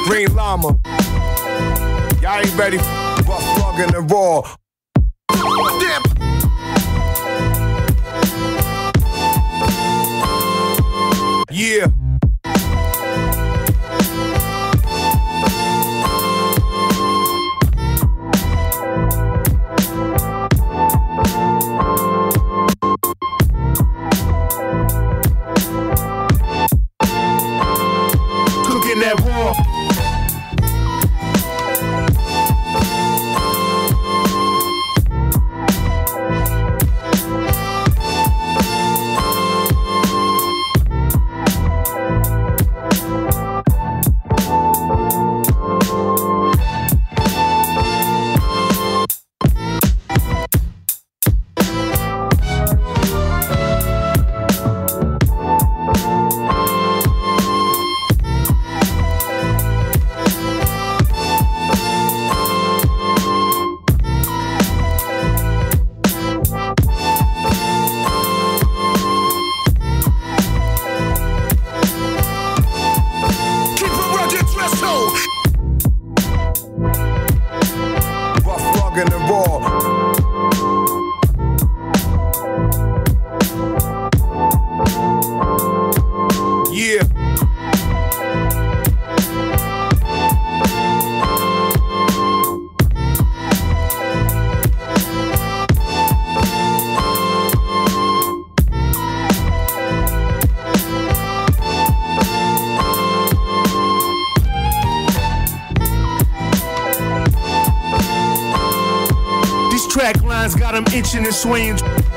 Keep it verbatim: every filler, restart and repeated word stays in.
Green Llama. Y'all ain't ready for rough, rugged, and raw. Damn. Yeah. Cooking that raw. Track lines got him itching and swaying.